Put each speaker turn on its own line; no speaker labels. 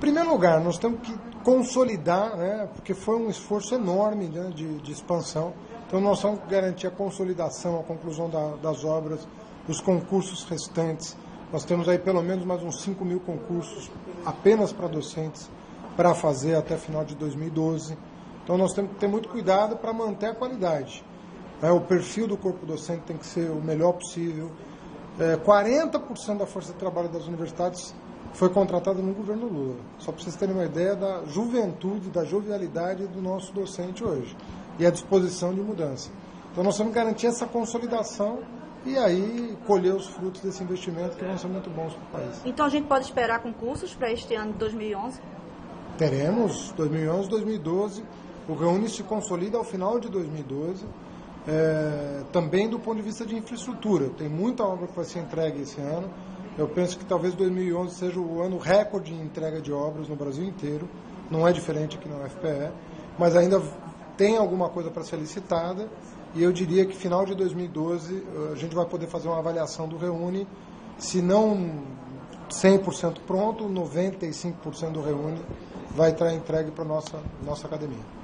primeiro lugar, nós temos que consolidar, né, porque foi um esforço enorme, né, de expansão. Então, nós temos que garantir a consolidação, a conclusão das obras, os concursos restantes. Nós temos aí pelo menos mais uns 5.000 concursos apenas para docentes para fazer até final de 2012. Então, nós temos que ter muito cuidado para manter a qualidade. O perfil do corpo docente tem que ser o melhor possível. 40% da força de trabalho das universidades foi contratada no governo Lula. Só para vocês terem uma ideia da juventude, da jovialidade do nosso docente hoje. E a disposição de mudança. Então nós temos que garantir essa consolidação e aí colher os frutos desse investimento que vão ser muito bons para o país.
Então a gente pode esperar concursos para este ano de 2011?
Teremos, 2011, 2012. O Reúne se consolida ao final de 2012. Também do ponto de vista de infraestrutura. Tem muita obra que vai ser entregue esse ano. Eu penso que talvez 2011 seja o ano recorde em entrega de obras no Brasil inteiro. Não é diferente aqui na UFPE, mas ainda tem alguma coisa para ser licitada. E eu diria que final de 2012 a gente vai poder fazer uma avaliação do Reúne, se não 100% pronto, 95% do Reúne vai estar entregue para a nossa academia.